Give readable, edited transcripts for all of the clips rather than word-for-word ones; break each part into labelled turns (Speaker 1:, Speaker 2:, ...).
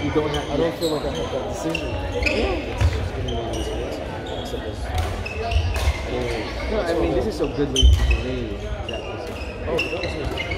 Speaker 1: you don't have.
Speaker 2: I don't feel like I have that decision. It's just giving me these answers. Except this.
Speaker 1: No, I mean this is a good way to delay that decision.
Speaker 2: Oh, that was it.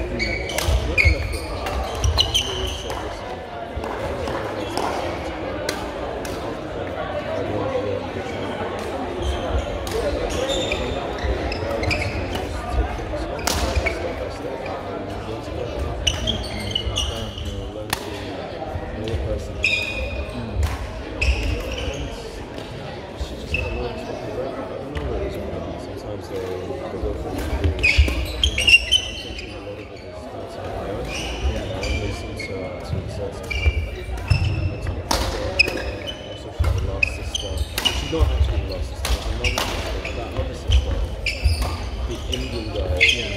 Speaker 2: Not actually the lost sister, the mother sister, that other sister, the Indian guy,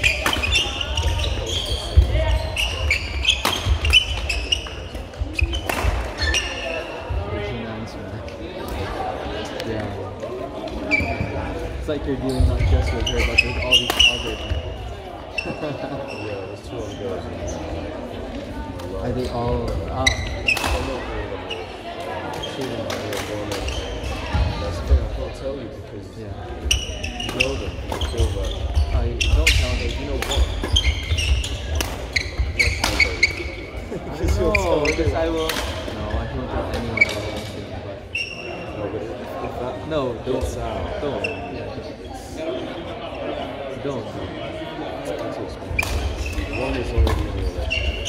Speaker 1: It's like you're dealing not just with her, but with all these other people.
Speaker 2: yeah, there's two other girls.
Speaker 1: Are they all
Speaker 2: I'm not That's the thing, I can't tell you because you know them, you feel that.
Speaker 1: I don't tell them.
Speaker 2: You know what? What should I tell you? Because you'll tell
Speaker 1: because
Speaker 2: everyone.
Speaker 1: I will. No, I won't tell anyone about anything.
Speaker 2: No, but if that
Speaker 1: No, don't.
Speaker 2: gets out,
Speaker 1: Don't. Yeah. Don't.
Speaker 2: that's too expensive. One is already in your relationship.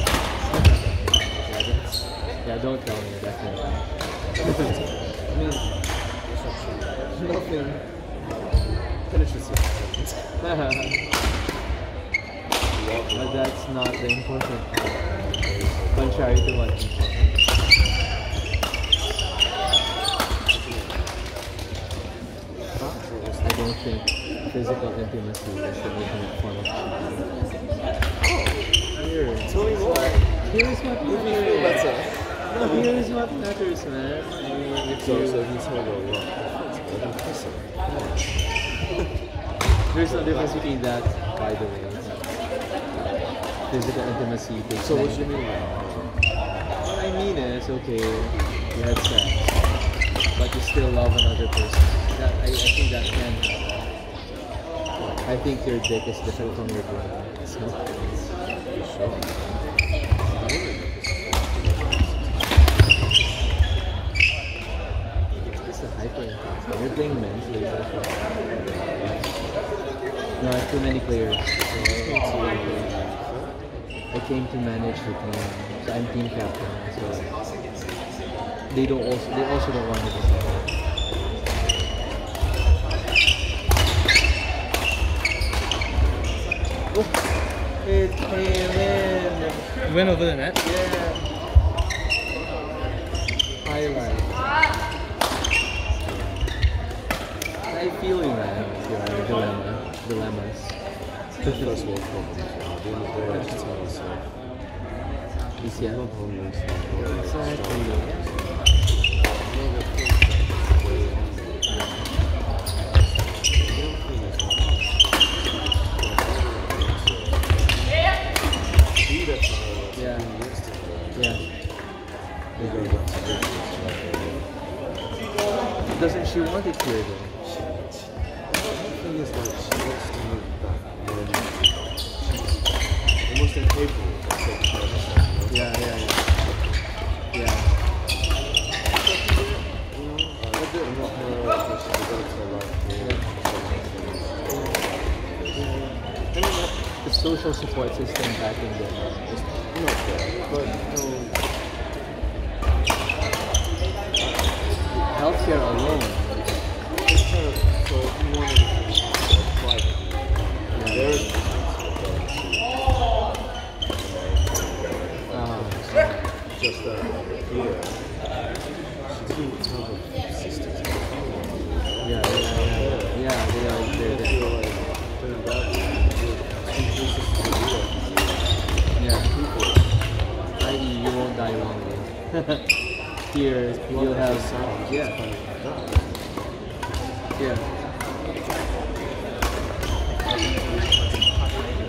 Speaker 1: Yeah, don't tell me, definitely. I mean,
Speaker 2: Nothing penetrative.
Speaker 1: but that's not the important part. Contrary to what people. I don't think physical intimacy is the ultimate form of cheating. Here.
Speaker 2: Tell me more.
Speaker 1: Here's what
Speaker 2: Feel
Speaker 1: matters.
Speaker 2: better.
Speaker 1: No, here's what matters, man. I mean, if
Speaker 2: So
Speaker 1: you,
Speaker 2: you tell me what?
Speaker 1: there's no difference between that, by the way. Physical intimacy takes
Speaker 2: So what
Speaker 1: many-
Speaker 2: do you mean?
Speaker 1: What I mean is, okay, you had sex, but you still love another person. That I think that can happen. I think your dick is different from your brain. So, it's a hyper. You're playing mentally. No, I have too many players. So I came to manage the team. So I'm team captain. So they also don't want me to say that. It came in.
Speaker 3: Went over the net.
Speaker 1: Yeah. Highlight. I feel you, man. Your dilemmas.
Speaker 2: First world problems. At the end of the day, I just tell myself,
Speaker 1: Yeah.
Speaker 2: I'm not homeless. I'm not
Speaker 1: Exactly. Yeah. Yeah. Doesn't she want it here though?
Speaker 2: thing is like she wants to move back when she's almost incapable of taking care of herself.
Speaker 1: Yeah.
Speaker 2: You know, I did not her because she developed her life here.
Speaker 1: I mean, the social support system back in the
Speaker 2: It's not there, but
Speaker 1: healthcare alone.
Speaker 2: it's kind of, so if you wanted to be private, there's just that here, she didn't have a sister.
Speaker 1: Yeah, they are. Yeah. I.e., you won't die lonely. Here, you'll have Yeah.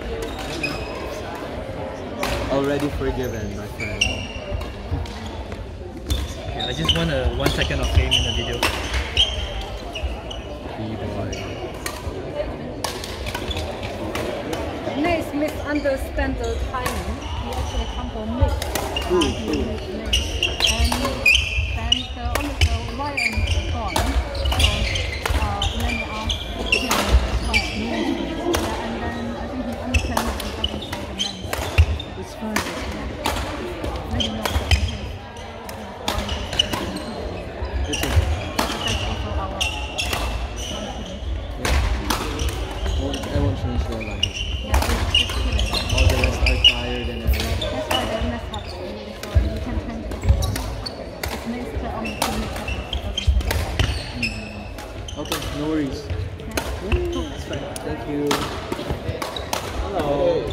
Speaker 1: Already forgiven, my friend.
Speaker 3: I just want a 1 second of fame in the video.
Speaker 1: B-boy.
Speaker 4: Nace misunderstand the timing. He actually come from Nick.
Speaker 1: Ooh.
Speaker 4: And then the right and gone. So then they asked him why. And then I think he understands that he doesn't say the name.
Speaker 1: It's fine.
Speaker 4: Maybe not the name.
Speaker 1: It's okay.
Speaker 4: That's also our
Speaker 1: I won't change their language.
Speaker 4: yeah, it's killing.
Speaker 1: All the rest are tired and everything.
Speaker 4: That's why they mess up. So you can change it if you want. It's nice to only doesn't change.
Speaker 1: Okay, no worries.
Speaker 4: Yeah. Cool.
Speaker 1: It's fine. Thank you. Hello.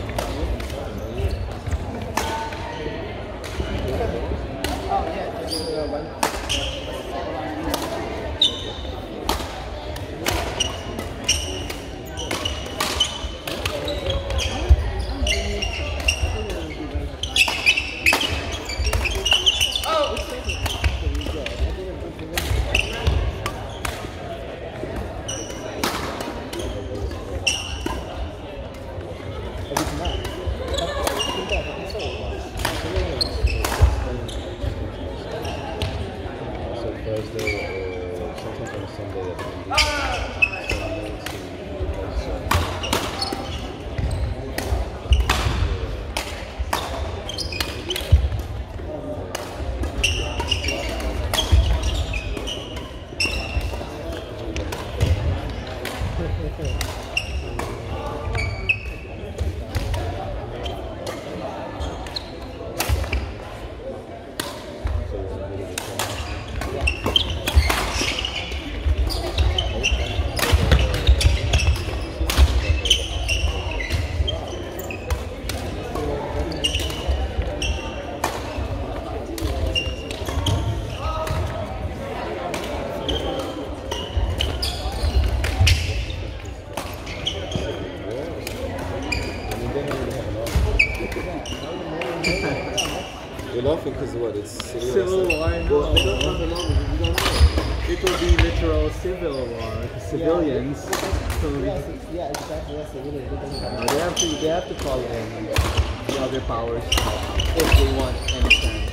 Speaker 2: So Thursday or sometimes on Sunday at You're laughing because what? It's
Speaker 1: Civil War, no.
Speaker 2: Well, they don't have an army, you don't know.
Speaker 1: It will be literal civil war. Civilians. So
Speaker 5: Yeah, exactly. That's really
Speaker 1: they have to call in the other powers if they want any chance.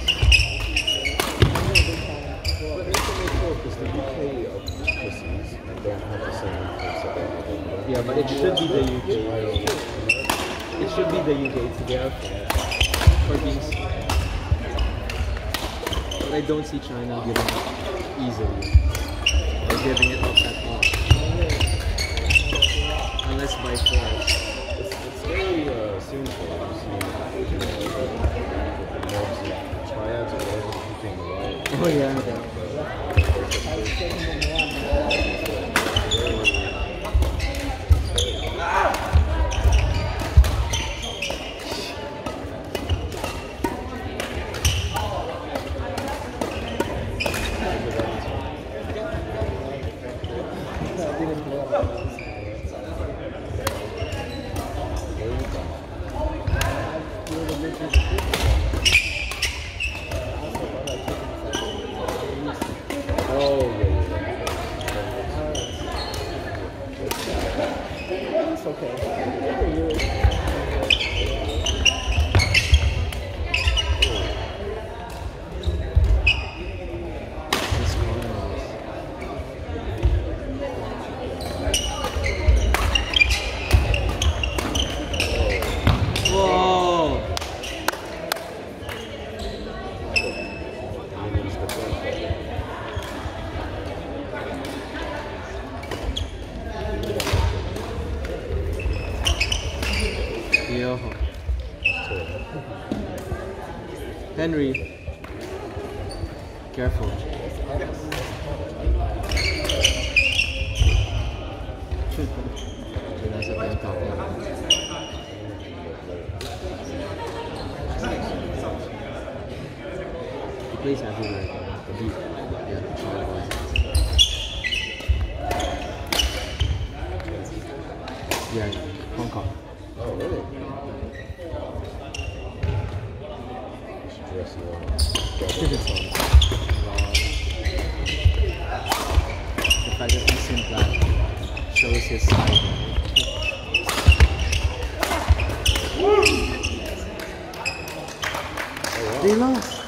Speaker 2: But they can make sure because the UK are pussies and don't have the same influence that they have in America.
Speaker 1: Yeah, but it should be the UK. It should be the UK. It's their fault for being. But I don't see China giving up easily. Or giving it up at all. Unless by force.
Speaker 2: It's very simple. You see, the mobs and triads or whatever keeping right.
Speaker 1: Oh yeah.
Speaker 2: Oh yeah.
Speaker 5: It's okay.
Speaker 1: This corner Whoa!
Speaker 2: Union's the first.
Speaker 1: Yo. Henry. Careful. Nasa benta ko. He plays everywhere. The beat. Yeah, that's all it was. Yeah, Hong Kong.
Speaker 2: Oh really? Dressing on.
Speaker 1: Long. fact that he's in black shows his side. They lost.